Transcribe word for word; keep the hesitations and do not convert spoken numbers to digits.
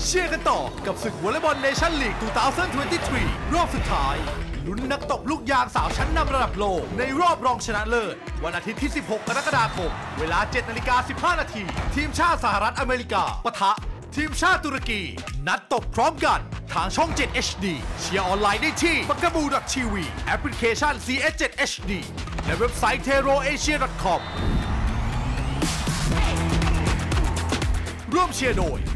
เชียร์กันต่อกับศึกวอลเลย์บอลเนชั่นลีก สองพันยี่สิบสาม รอบสุดท้ายลุ้นนักตบลูกยางสาวชั้นนำระดับโลกในรอบรองชนะเลิศวันอาทิตย์ที่ สิบหก กรกฎาคม เวลา เจ็ดนาฬิกาสิบห้า นาที ทีมชาติสหรัฐอเมริกาปะทะทีมชาติตุรกี นัดตบพร้อมกันทางช่อง เจ็ด เอช ดี เชียร์ออนไลน์ได้ที่ บักกะบู ที วี แอปพลิเคชัน ซี เอส เจ็ด เอช ดี และเว็บไซต์ เทโรเอเชีย ดอท คอม ร่วมเชียร์โดย